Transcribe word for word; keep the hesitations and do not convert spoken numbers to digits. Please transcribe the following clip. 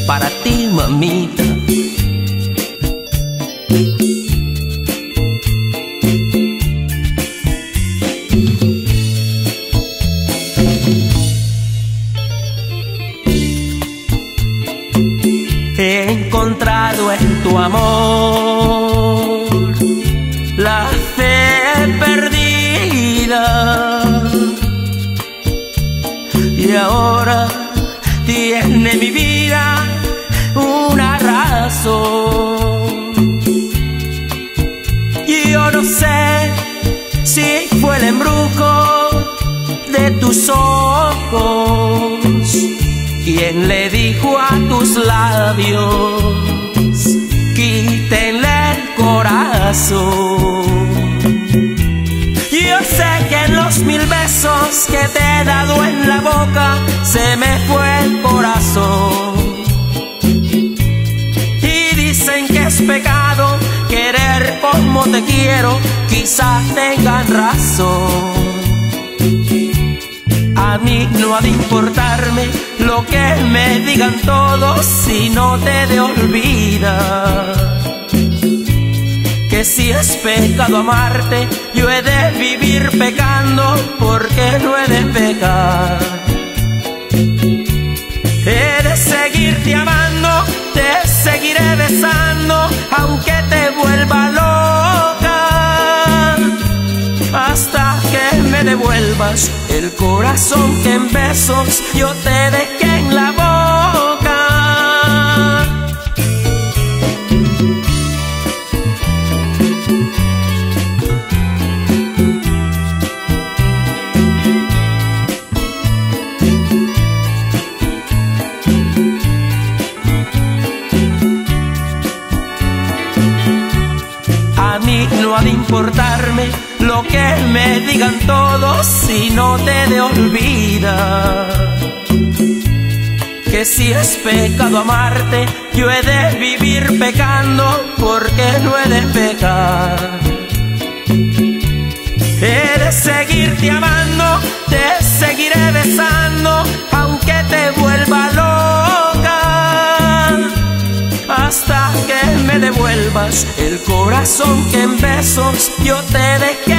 para ti, mamita. He encontrado en tu amor la fe perdida, y ahora tiene mi vida una razón. Y yo no sé si fue el embrujo de tus ojos quien le dijo a tus labios, quítenle el corazón. Yo sé que en los mil besos que te he dado en la boca se me fue el corazón. Y dicen que es pecado querer como te quiero, quizás tengan razón. A mí no ha de importarme lo que me digan todos si no te he de olvidar. Que si es pecado amarte, yo he de vivir pecando porque no he de pecar. He de seguirte amando, te seguiré besando, aunque te vuelva loca, hasta que me devuelvas el corazón que en besos yo te dejé en la boca. A mí no ha de importarme lo que me digan todos si no te he de olvidar. Que si es pecado amarte, yo he de vivir pecando porque no he de pecar. He de seguirte amando, te seguiré besando, aunque te vuelva loca, hasta que me devuelvas el corazón que en besos yo te dejé